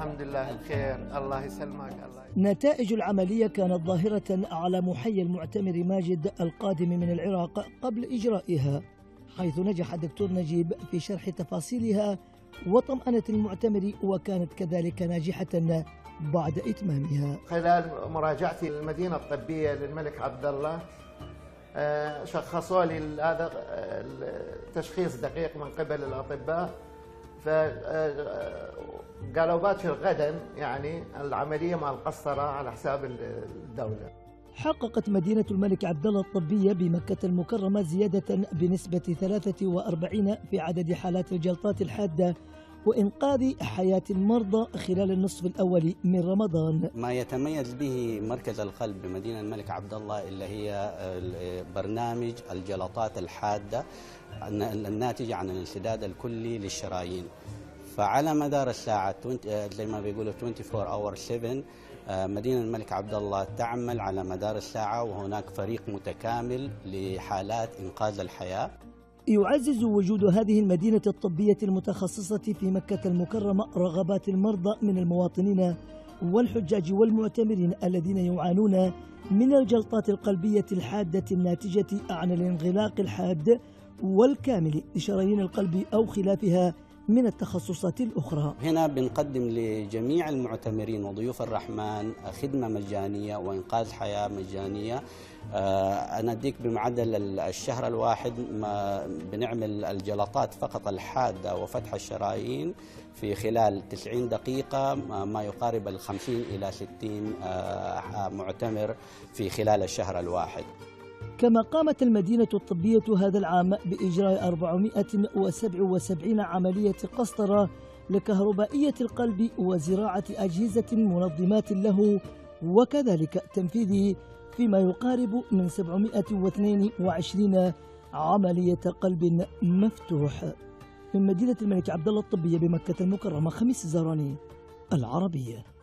الحمد لله بخير، الله يسلمك. نتائج العملية كانت ظاهرة على محيي المعتمر ماجد القادم من العراق قبل إجرائها، حيث نجح الدكتور نجيب في شرح تفاصيلها وطمأنة المعتمر، وكانت كذلك ناجحة بعد إتمامها. خلال مراجعتي للمدينة الطبية للملك عبد الله شخصوا لي هذا التشخيص دقيق من قبل الأطباء، فقالوا باكر غدا يعني العملية مع القسطرة على حساب الدولة. حققت مدينة الملك عبد الله الطبية بمكة المكرمة زيادة بنسبة 43 في عدد حالات الجلطات الحادة وإنقاذ حياة المرضى خلال النصف الأول من رمضان. ما يتميز به مركز القلب بمدينة الملك عبد الله اللي هي برنامج الجلطات الحادة الناتجة عن الانسداد الكلي للشرايين. فعلى مدار الساعة زي ما بيقولوا 24 hours 7 مدينة الملك عبد الله تعمل على مدار الساعة، وهناك فريق متكامل لحالات إنقاذ الحياة. يعزز وجود هذه المدينة الطبية المتخصصة في مكة المكرمة رغبات المرضى من المواطنين والحجاج والمعتمرين الذين يعانون من الجلطات القلبية الحادة الناتجة عن الانغلاق الحاد والكامل لشرايين القلب أو خلافها من التخصصات الأخرى. هنا بنقدم لجميع المعتمرين وضيوف الرحمن خدمة مجانية وإنقاذ حياة مجانية. أنا أديك بمعدل الشهر الواحد ما بنعمل الجلطات فقط الحادة وفتح الشرايين في خلال 90 دقيقة ما يقارب 50 إلى 60 معتمر في خلال الشهر الواحد. كما قامت المدينة الطبية هذا العام بإجراء 477 عملية قسطرة لكهربائية القلب وزراعة أجهزة منظمات له، وكذلك تنفيذ فيما يقارب من 722 عملية قلب مفتوح. من مدينة الملك عبد الله الطبية بمكة المكرمة، خميس الزهراني، العربية.